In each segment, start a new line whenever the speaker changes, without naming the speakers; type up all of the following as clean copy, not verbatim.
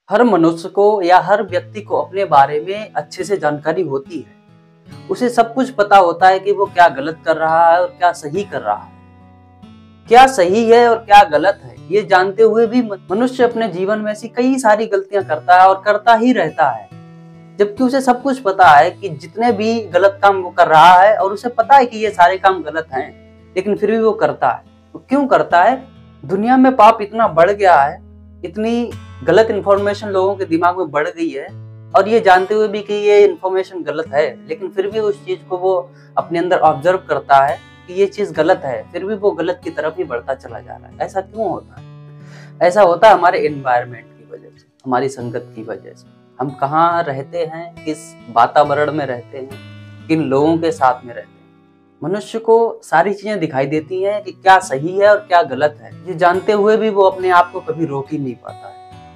हर मनुष्य को या हर व्यक्ति को अपने बारे में अच्छे से जानकारी होती है। उसे सब कुछ पता होता है कि वो क्या गलत कर रहा है और क्या सही कर रहा है। क्या सही है और क्या गलत है, ये जानते हुए भी मनुष्य अपने जीवन में ऐसी कई सारी गलतियां करता है और करता ही रहता है। जबकि उसे सब कुछ पता है कि जितने भी गलत काम वो कर रहा है और उसे पता है कि ये सारे काम गलत हैं, लेकिन फिर भी वो करता है। तो क्यों करता है? दुनिया में पाप इतना बढ़ गया है, इतनी गलत इंफॉर्मेशन लोगों के दिमाग में बढ़ गई है, और ये जानते हुए भी कि ये इंफॉर्मेशन गलत है, लेकिन फिर भी उस चीज को वो अपने अंदर ऑब्जर्व करता है कि ये चीज गलत है, फिर भी वो गलत की तरफ ही बढ़ता चला जा रहा है। ऐसा क्यों होता है? ऐसा होता है हमारे एनवायरनमेंट की वजह से, हमारी संगत की वजह से। हम कहाँ रहते हैं, किस वातावरण में रहते हैं, किन लोगों के साथ में रहते हैं। मनुष्य को सारी चीजें दिखाई देती हैं कि क्या सही है और क्या गलत है। ये जानते हुए भी वो अपने आप को कभी रोक ही नहीं पाता है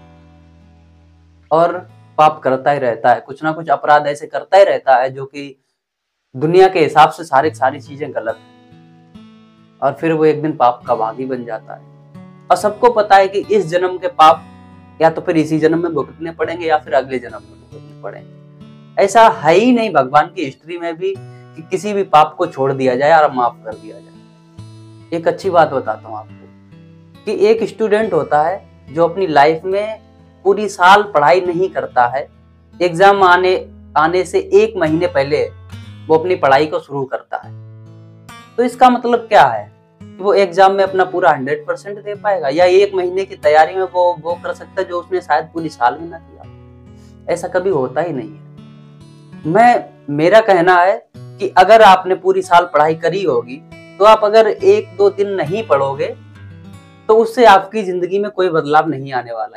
और पाप करता ही रहता है। कुछ ना कुछ अपराध ऐसे करता ही रहता है जो कि दुनिया के हिसाब से सारी चीजें गलत है, और फिर वो एक दिन पाप का भागी बन जाता है। और सबको पता है कि इस जन्म के पाप या तो फिर इसी जन्म में भुगतने पड़ेंगे या फिर अगले जन्म में भुगतने पड़ेंगे। ऐसा है ही नहीं भगवान की हिस्ट्री में भी कि किसी भी पाप को छोड़ दिया जाए और माफ कर दिया जाए। एक अच्छी बात बताता हूँ आपको कि एक स्टूडेंट होता है जो अपनी लाइफ में पूरी साल पढ़ाई नहीं करता है, एग्जाम आने से एक महीने पहले वो अपनी पढ़ाई को शुरू करता है। तो इसका मतलब क्या है कि वो एग्जाम में अपना पूरा 100% दे पाएगा, या एक महीने की तैयारी में वो कर सकता है जो उसने शायद पूरी साल में ना किया। ऐसा कभी होता ही नहीं है। मेरा कहना है कि अगर आपने पूरी साल पढ़ाई करी होगी तो आप अगर 1-2 दिन नहीं पढ़ोगे तो उससे आपकी जिंदगी में कोई बदलाव नहीं आने वाला,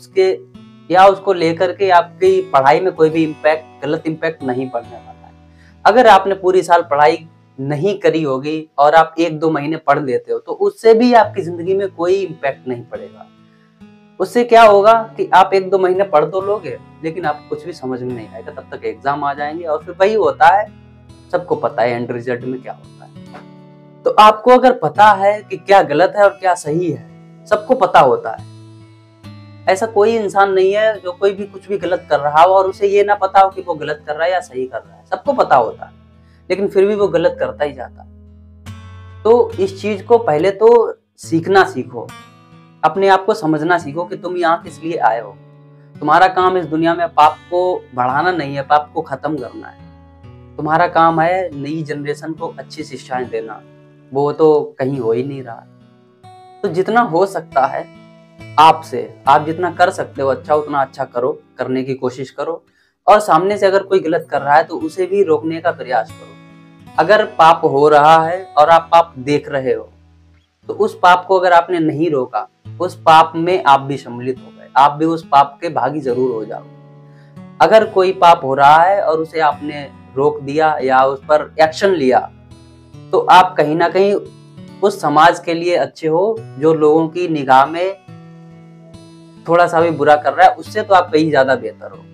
या उसको लेकर के आपकी पढ़ाई में कोई भी गलत इम्पैक्ट नहीं पड़ने वाला है। अगर आपने पूरी साल पढ़ाई नहीं करी होगी और आप 1-2 महीने पढ़ लेते हो तो उससे भी आपकी जिंदगी में कोई इम्पैक्ट नहीं पड़ेगा। उससे क्या होगा कि आप 1-2 महीने पढ़ तो लोगे, लेकिन आपको कुछ भी समझ में नहीं आएगा। तब तक एग्जाम आ जाएंगे और फिर वही होता है, सबको पता है एंड रिजल्ट में क्या होता है। तो आपको अगर पता है कि क्या गलत है और क्या सही है, सबको पता होता है। ऐसा कोई इंसान नहीं है जो कोई भी कुछ भी गलत कर रहा हो और उसे ये ना पता हो कि वो गलत कर रहा है या सही कर रहा है। सबको पता होता है, लेकिन फिर भी वो गलत करता ही जाता है। तो इस चीज को पहले तो सीखना सीखो, अपने आप को समझना सीखो कि तुम यहाँ किस लिए आए हो। तुम्हारा काम इस दुनिया में पाप को बढ़ाना नहीं है, पाप को खत्म करना है। तुम्हारा काम है नई जनरेशन को अच्छी शिक्षाएं देना, वो तो कहीं हो ही नहीं रहा। तो जितना हो सकता है आपसे, आप जितना कर सकते हो अच्छा, उतना अच्छा करो, करने की कोशिश करो। और सामने से अगर कोई गलत कर रहा है तो उसे भी रोकने का प्रयास करो। अगर पाप हो रहा है और आप पाप देख रहे हो तो उस पाप को अगर आपने नहीं रोका, उस पाप में आप भी सम्मिलित हो गए, आप भी उस पाप के भागी जरूर हो जाओगे। अगर कोई पाप हो रहा है और उसे आपने रोक दिया या उस पर एक्शन लिया तो आप कहीं ना कहीं उस समाज के लिए अच्छे हो जो लोगों की निगाह में थोड़ा सा भी बुरा कर रहा है, उससे तो आप कहीं ज्यादा बेहतर हो।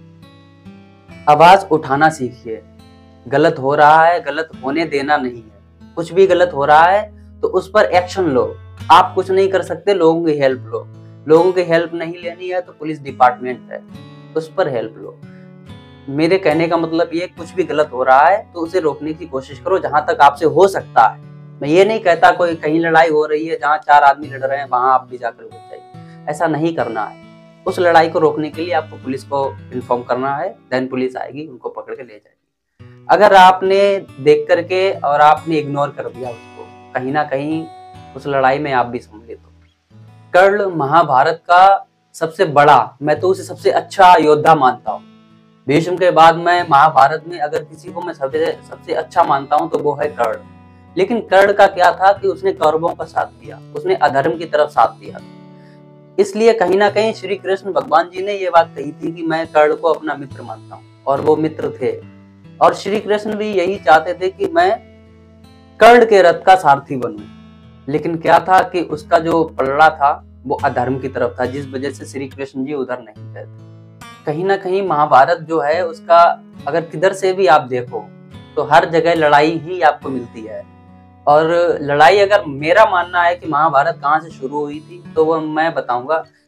आवाज उठाना सीखिए। गलत हो रहा है, गलत होने देना नहीं है। कुछ भी गलत हो रहा है तो उस पर एक्शन लो। आप कुछ नहीं कर सकते, लोगों की हेल्प लो। लोगों की हेल्प नहीं लेनी है तो पुलिस डिपार्टमेंट है, उस पर हेल्प लो। मेरे कहने का मतलब ये, कुछ भी गलत हो रहा है तो उसे रोकने की कोशिश करो जहां तक आपसे हो सकता है। मैं ये नहीं कहता कोई कहीं लड़ाई हो रही है जहां 4 आदमी लड़ रहे हैं वहां आप भी जाकर घुस जाइए, ऐसा नहीं करना है। उस लड़ाई को रोकने के लिए आपको पुलिस को इन्फॉर्म करना है, देन पुलिस आएगी, उनको पकड़ के ले जाएगी। अगर आपने देख करके और आपने इग्नोर कर दिया उसको, कहीं ना कहीं उस लड़ाई में आप भी सम्मिलित हो। कर्ण महाभारत का सबसे बड़ा, मैं तो उसे सबसे अच्छा योद्धा मानता हूँ। भीष्म के बाद मैं महाभारत में अगर किसी को मैं सबसे अच्छा मानता हूँ तो वो है कर्ण। लेकिन कर्ण का क्या था कि उसने कौरवों का साथ दिया, उसने अधर्म की तरफ साथ दिया। इसलिए कहीं ना कहीं श्री कृष्ण भगवान जी ने ये बात कही थी कि मैं कर्ण को अपना मित्र मानता हूँ, और वो मित्र थे। और श्री कृष्ण भी यही चाहते थे कि मैं कर्ण के रथ का सारथी बनूं। लेकिन क्या था कि उसका जो पलड़ा था वो अधर्म की तरफ था, जिस वजह से श्री कृष्ण जी उधर नहीं गए थे। कहीं ना कहीं महाभारत जो है उसका अगर किधर से भी आप देखो तो हर जगह लड़ाई ही आपको मिलती है। और लड़ाई, अगर मेरा मानना है कि महाभारत कहाँ से शुरू हुई थी तो वो मैं बताऊंगा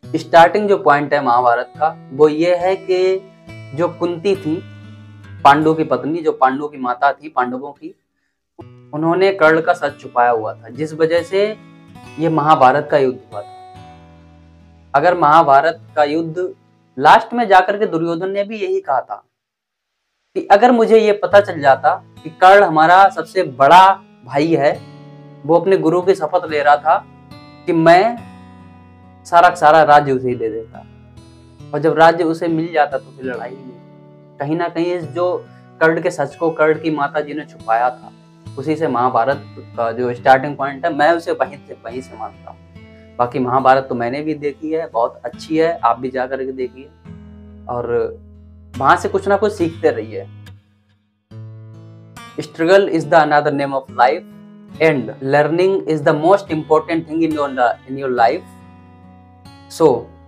स्टार्टिंग जो पॉइंट है महाभारत का वो ये है कि जो कुंती थी, पांडु की पत्नी, जो पांडु की माता थी पांडवों की, उन्होंने कर्ण का सच छुपाया हुआ था, जिस वजह से ये महाभारत का युद्ध हुआ था। अगर महाभारत का युद्ध लास्ट में जाकर के दुर्योधन ने भी यही कहा था कि अगर मुझे ये पता चल जाता कि कर्ण हमारा सबसे बड़ा भाई है, वो अपने गुरु की शपथ ले रहा था कि मैं सारा राज्य उसे ही दे देता, और जब राज्य उसे मिल जाता तो फिर लड़ाई ही नहीं। कहीं ना कहीं इस जो कर्ण के सच को कर्ण की माता जी ने छुपाया था, उसी से महाभारत का जो स्टार्टिंग पॉइंट है, मैं उसे वहीं से मानता हूँ। बाकी महाभारत तो मैंने भी देखी है, बहुत अच्छी है, आप भी जा करके देखिए और वहां से कुछ ना कुछ सीखते रहिए। Struggle is the another name of life and learning is the most important thing in your life. So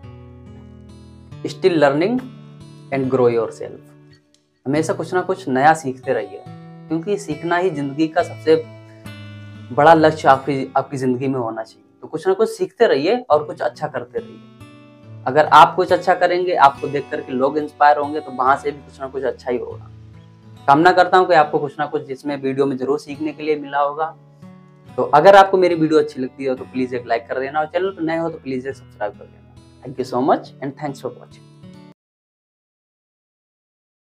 still learning and grow yourself. हमेशा कुछ ना कुछ नया सीखते रहिए, क्योंकि सीखना ही जिंदगी का सबसे बड़ा लक्ष्य आपकी जिंदगी में होना चाहिए। तो कुछ ना कुछ सीखते रहिए और कुछ अच्छा करते रहिए। अगर आप कुछ अच्छा करेंगे, आपको देख करके लोग इंस्पायर होंगे, तो वहां से भी कुछ ना कुछ अच्छा ही होगा। कामना करता हूँ कि आपको कुछ ना कुछ जिसमें वीडियो में जरूर सीखने के लिए मिला होगा। तो अगर आपको मेरी वीडियो अच्छी लगती है तो प्लीज एक लाइक कर देना, और चैनल पर नए हो तो प्लीज एक सब्सक्राइब कर देना। Thank you so much and thanks for watching.